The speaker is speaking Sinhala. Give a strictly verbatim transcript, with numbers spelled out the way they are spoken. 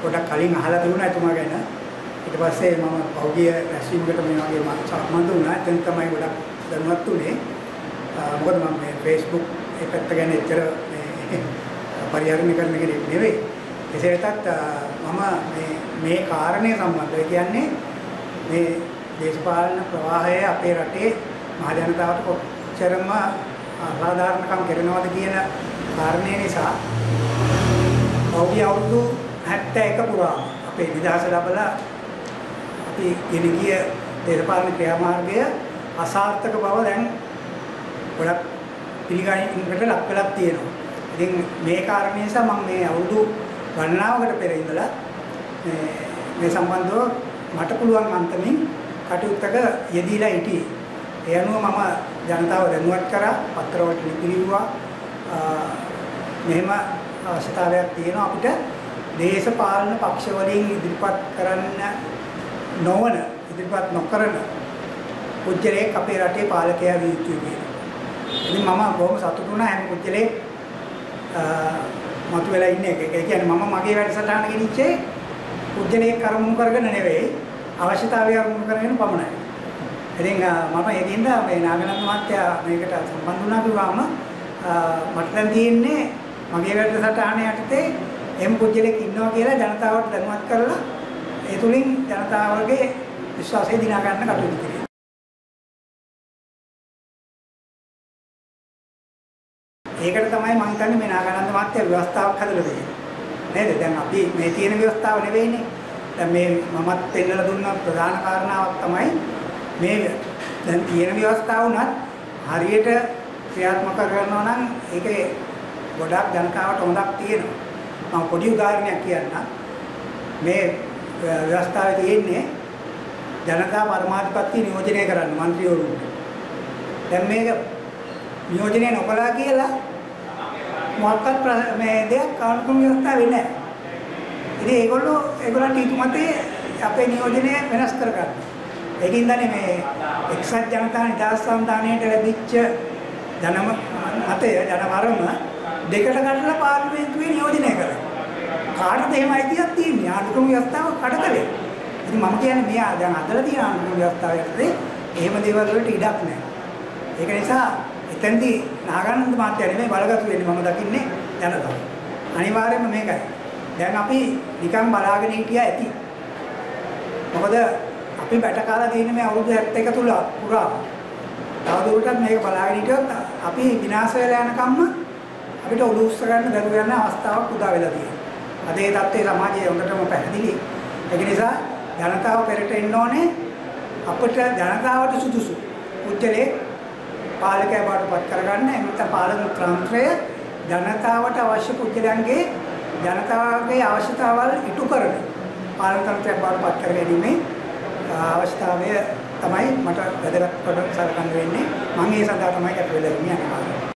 පොඩක් කලින් අහලා තිබුණා එතුමා ගැන. ඊට පස්සේ මම පෞද්ගලික රැස්වීමකට මේ වගේ මම සම්බන්ධ වුණා. එතෙන් තමයි ගොඩක් දැනුවත් උනේ. මොකද මම මේ Facebook ඒ පැත්ත ගැන එච්චර මේ පරිහරණය කරන කෙනෙක් නෙවෙයි. කෙසේ වෙතත් මම මේ මේ කාරණේ සම්බන්ධව කියන්නේ මේ දේශපාලන ප්‍රවාහය අපේ රටේ මහ ජනතාවට කොච්චරම අසාධාරණකම් කරනවද කියන කාරණේ නිසා පෞද්ගලික අවුරුදු හැත්තෑ එක පුරා අපේ නිදහස ලැබලා අපි ගෙන ගිය දේශපාලන ක්‍රියාමාර්ගය අසාර්ථක බව දැන් ගොඩක් පිළිගන්නකට ලක් වෙලා තියෙනවා. ඉතින් මේ කාරණේ නිසා මම මේ අවුරුදු ගණනාවකට පෙර ඉඳලා මේ මේ සම්බන්ධව මට පුළුවන් අන්තමින් කටයුත්තක යෙදීලා හිටියේ. ඒ අනුව මම ජනතාව දැනුවත් කරා, පත්‍රවලට ලිපි ලිව්වා. මෙහෙම අවශ්‍යතාවයක් තියෙනවා අපිට දේශපාලන පක්ෂ වලින් ඉදිරිපත් කරන්න නොවන, ඉදිරිපත් නොකරන පුජ්‍යලයක් අපේ රටේ පාලකයා විය යුතුයි කියලා. ඉතින් මම බොහොම සතුටු වුණා හැම පුජ්‍යලයක් මතු වෙලා ඉන්නේ. ඒ කියන්නේ මම මගේ වැඩසටහන ගෙනිච්චේ පුජ්‍යලයක් කර්මු කරගෙන නෙවෙයි, අවශ්‍යතාවය අරමුණු කරගෙන පමණයි. ඉතින් මම ඒකින්ද මේ නාගනන්ද මහත්තයා මේකට සම්බන්ධ වුණා කිව්වම මට දැන් තියෙන්නේ මගේ වැඩසටහන යටතේ එම් පුජ්‍යලෙක් ඉන්නවා කියලා ජනතාවට දැනුවත් කරලා ඒ තුලින් ජනතාවගේ විශ්වාසය දිනා ගන්න කටයුතු කරනවා. ඒකට තමයි මම හිතන්නේ මේ නාගනන්ද මහත්තයා ව්‍යවස්ථාවක් හදලා දෙන්නේ. නේද? දැන් අපි මේ තියෙන ව්‍යවස්ථාව නෙවෙයිනේ. දැන් මේ මමත් පෙන්නලා දුන්න ප්‍රධාන කාරණාවක් තමයි මේ දැන් තියෙන ව්‍යවස්ථාව උනත් හරියට ක්‍රියාත්මක කරනවා නම් ඒකේ ගොඩක් ජනතාවට හොඳක් තියෙනවා. මම පොඩි උදාහරණයක් කියන්නම්. මේ ව්‍යවස්ථාවේ තියෙන්නේ ජනතා පරමාධිපත්‍ය නියෝජනය කරන්න മന്ത്രിවරුන්ට. දැන් මේක නියෝජනය නොකළා කියලා මොකක්වත් මේ දෙයක් කානුකම් ව්‍යවස්ථාවේ නැහැ. ඉතින් ඒගොල්ලෝ ඒගොල්ලන්ට ඊට මතේ අපේ නියෝජනය වෙනස් කරගන්න. ඒකින්දනේ මේ එක්සත් ජනතා නිදහස් සන්ධානයට ලැබිච්ච ජනම මතය ජනවරම දෙකට කඩලා පාර්ලිමේන්තුවේ නියෝජනය කරා. කාටද එහෙම අයිතියක් තියෙන්නේ? ආණ්ඩුක්‍රම ව්‍යවස්ථාව කඩකලේ. ඉතින් මම කියන්නේ මෙයා දැන් අදලා තියෙන ආණ්ඩුක්‍රම ව්‍යවස්ථාව යටතේ එහෙම දේවල් වලට ඉඩක් නැහැ. ඒක නිසා එතෙන්දී නාගනන්ද මහත්තයා නෙමෙයි බලගතු වෙන්නේ මම දකින්නේ ජනතාව. අනිවාර්යයෙන්ම මේකයි. දැන් අපි නිකන් බලාගෙන හිටියා ඇති. මොකද අපි බැට කාලා තියෙන මේ අවුරුදු හැත්තෑ එක තුල පුරා තවදුරටත් මේක බලාගෙන හිටියොත් අපි විනාශ වෙලා යනකම්ම අපිට ඔලුව උස්ස ගන්න බැරුව යන අවස්ථාවක් උදා වෙලා තියෙනවා. අද ඒ தත්ත්වයේ සමාජයේ හොඳටම පැහැදිලි. ඒක නිසා ජනතාව පෙරට එන්න ඕනේ අපිට ජනතාවට සුදුසු පුජ්‍යලේ පාලකයා බාටපත් කරගන්න. එමෙත පාලන තන්ත්‍රය ජනතාවට අවශ්‍ය පුජ්‍යලයන්ගේ ජනතාවගේ අවශ්‍යතාවල් ඉටු කරන පාලන තන්ත්‍රයක් බාටපත් කර ගැනීමේ අවස්ථාවය තමයි මට වැදගත් කොට සලකන්න වෙන්නේ. මම ඒ සඳහා තමයි කැප වෙලා ඉන්නේ.